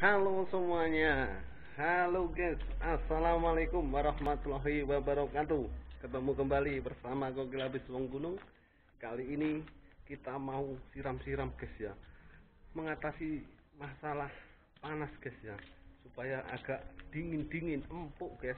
Halo semuanya. Halo guys. Assalamualaikum warahmatullahi wabarakatuh. Ketemu kembali bersama Gokil Habis Wong Gunung. Kali ini kita mau siram-siram guys ya. Mengatasi masalah panas guys ya. Supaya agak dingin-dingin empuk guys.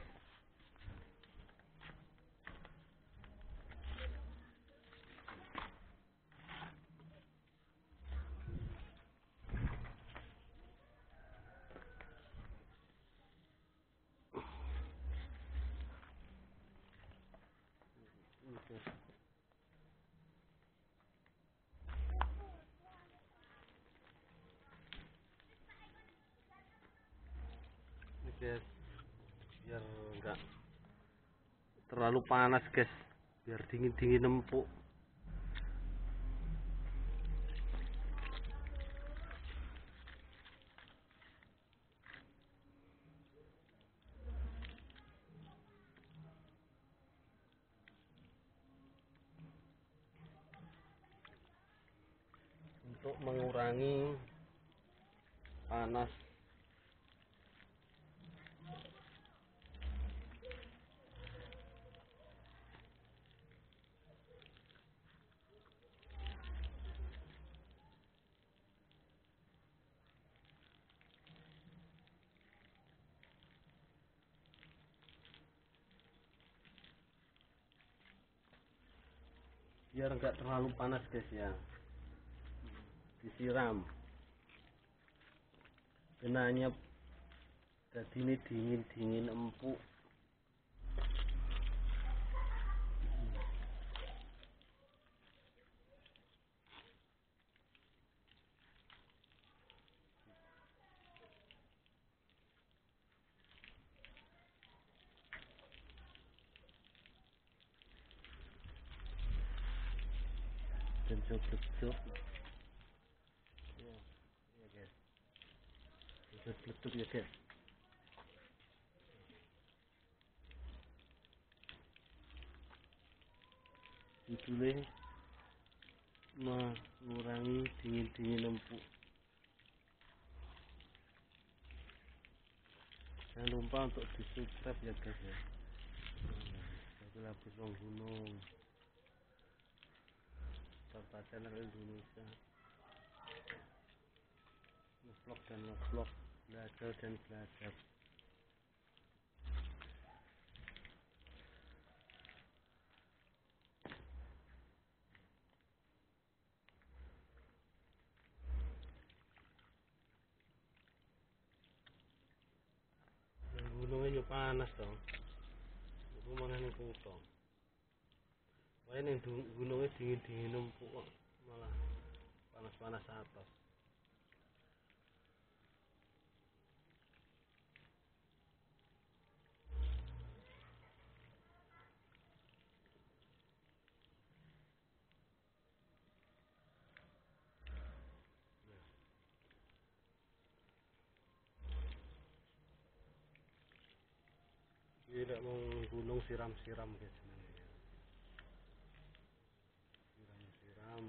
Ini guys, biar enggak terlalu panas guys, biar dingin-dingin empuk. Untuk mengurangi panas biar enggak terlalu panas guys ya, disiram genanya jadi ini dingin empuk. Dan job ya guys, job ya guys. Judulnya mengurangi dingin empuk. Jangan lupa untuk di subscribe ya guys ya. Gokil Habis Wong Gunung, Starta channel Indonesia, ngevlog dan ngevlog, belajar dan belajar. Gunungnya panas dong, itu mana nih kutong. Wah ini gunungnya dingin empuk kok, malah panas atas. Tidak mau gunung siram-siram guys, nanti siram-siram.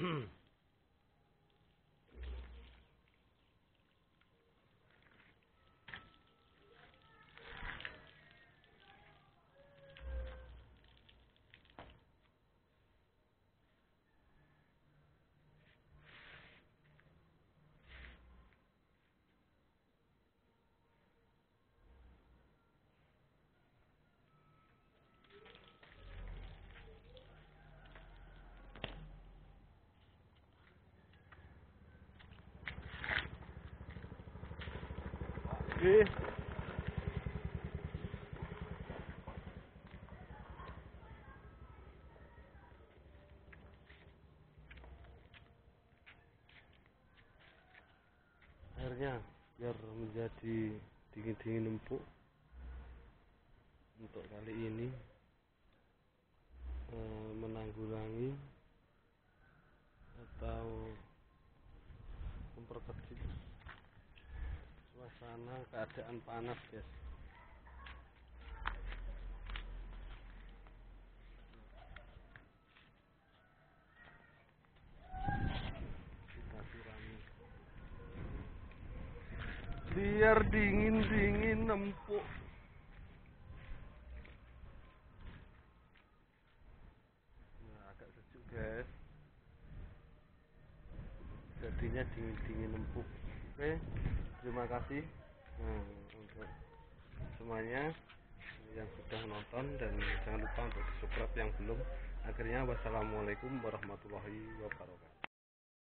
Oke. Airnya biar menjadi dingin empuk. Untuk kali ini menanggulangi atau memperkecil suasana keadaan panas guys. Kita sirami. Biar dingin empuk. Nah, agak sejuk guys, jadinya dingin empuk. Oke, terima kasih untuk semuanya yang sudah menonton, dan jangan lupa untuk di subscribe yang belum. Akhirnya wassalamualaikum warahmatullahi wabarakatuh.